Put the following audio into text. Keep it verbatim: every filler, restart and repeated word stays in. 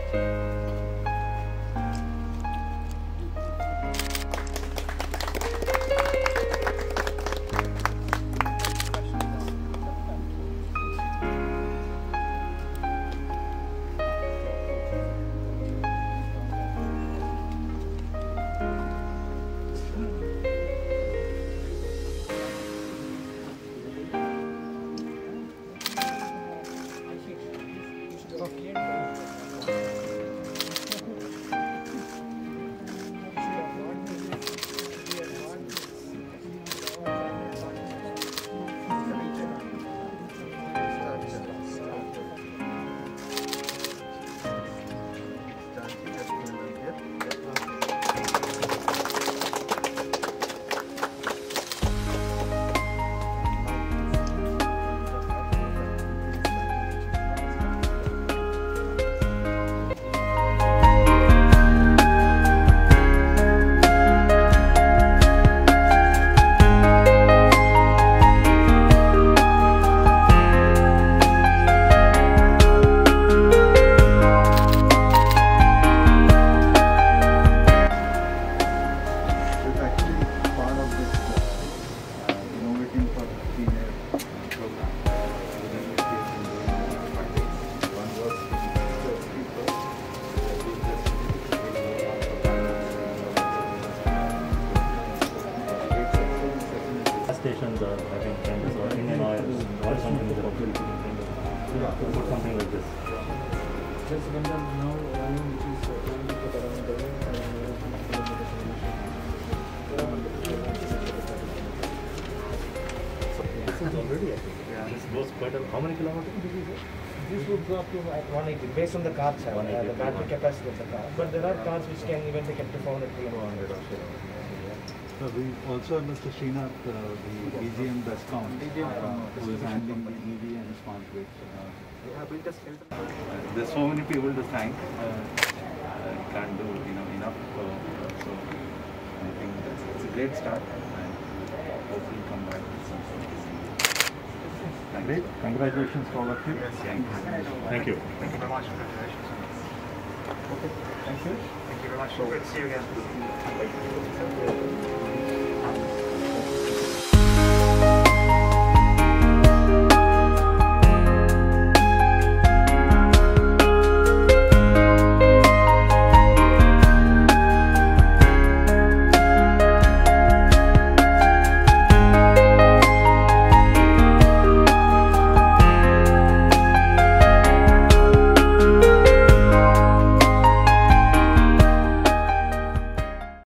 Stations are having changes or Indian oil or something that put something like this. Just Govindan now running which is trying to put around the This is already I think. Yeah. This goes quite a how many kilometers did you say? This would go up to at one eighty based on the car size, uh, the battery capacity of the car. But there are cars which can even take up to four hundred kilometers. So we also have Mister Srinath, uh, the E G M Bescom, uh, who is handling the E V and smart grid. Uh, there's so many people to thank. Uh, uh, can't do you know enough. So, so I think that's it's a great start, and hopefully come back with something. Great. Congratulations to all of you. Yes, thank you. Thank you. Thank you very much. Congratulations. Okay, thank you. Thank you very much. Good to see you again.